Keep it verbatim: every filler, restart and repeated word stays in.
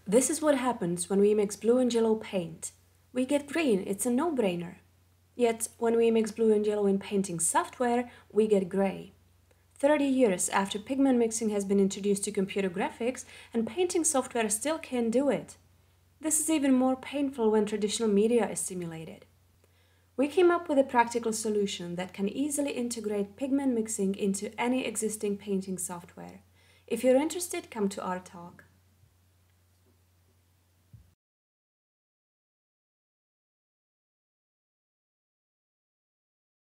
This is what happens when we mix blue and yellow paint. We get green, it's a no-brainer. Yet, when we mix blue and yellow in painting software, we get gray. thirty years after pigment mixing has been introduced to computer graphics, and painting software still can't do it. This is even more painful when traditional media is simulated. We came up with a practical solution that can easily integrate pigment mixing into any existing painting software. If you're interested, come to our talk.